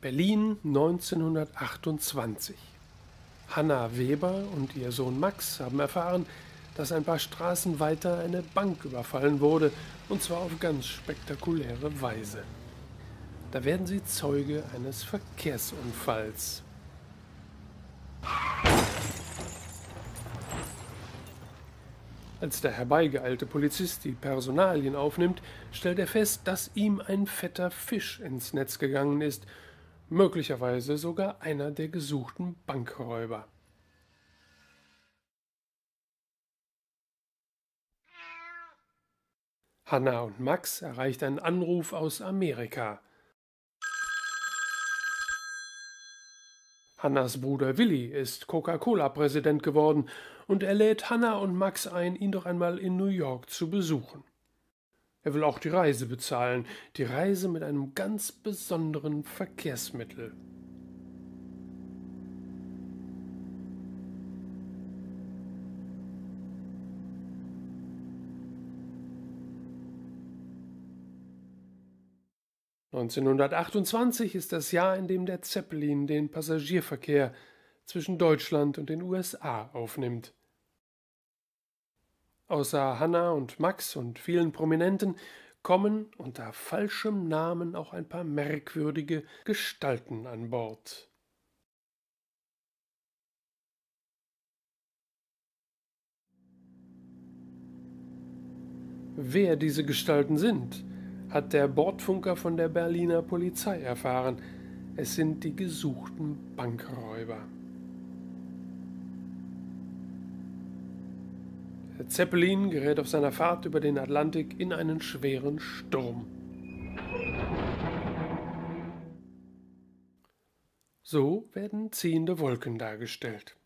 Berlin 1928. Hanna Weber und ihr Sohn Max haben erfahren, dass ein paar Straßen weiter eine Bank überfallen wurde, und zwar auf ganz spektakuläre Weise. Da werden sie Zeuge eines Verkehrsunfalls. Als der herbeigeeilte Polizist die Personalien aufnimmt, stellt er fest, dass ihm ein fetter Fisch ins Netz gegangen ist, möglicherweise sogar einer der gesuchten Bankräuber. Hanna und Max erreicht ein Anruf aus Amerika. Hannas Bruder Willi ist Coca-Cola-Präsident geworden und er lädt Hanna und Max ein, ihn doch einmal in New York zu besuchen. Er will auch die Reise bezahlen, die Reise mit einem ganz besonderen Verkehrsmittel. (1928) ist das Jahr, in dem der Zeppelin den Passagierverkehr zwischen Deutschland und den USA aufnimmt. Außer Hanna und Max und vielen Prominenten kommen unter falschem Namen auch ein paar merkwürdige Gestalten an Bord. Wer diese Gestalten sind, hat der Bordfunker von der Berliner Polizei erfahren. Es sind die gesuchten Bankräuber. Der Zeppelin gerät auf seiner Fahrt über den Atlantik in einen schweren Sturm. So werden ziehende Wolken dargestellt.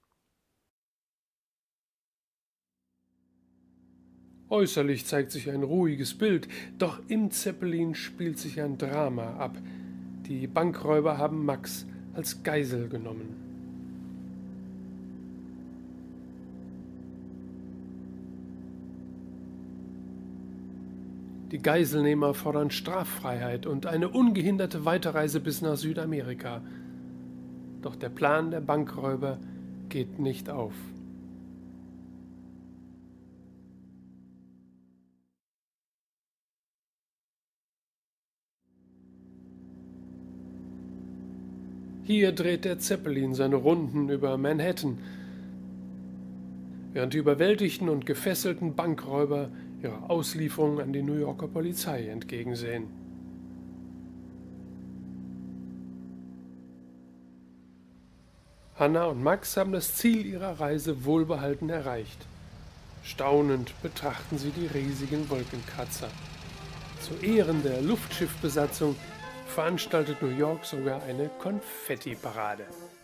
Äußerlich zeigt sich ein ruhiges Bild, doch im Zeppelin spielt sich ein Drama ab. Die Bankräuber haben Max als Geisel genommen. Die Geiselnehmer fordern Straffreiheit und eine ungehinderte Weiterreise bis nach Südamerika. Doch der Plan der Bankräuber geht nicht auf. Hier dreht der Zeppelin seine Runden über Manhattan, während die überwältigten und gefesselten Bankräuber ihrer Auslieferung an die New Yorker Polizei entgegensehen. Hanna und Max haben das Ziel ihrer Reise wohlbehalten erreicht. Staunend betrachten sie die riesigen Wolkenkratzer. Zu Ehren der Luftschiffbesatzung veranstaltet New York sogar eine Konfettiparade.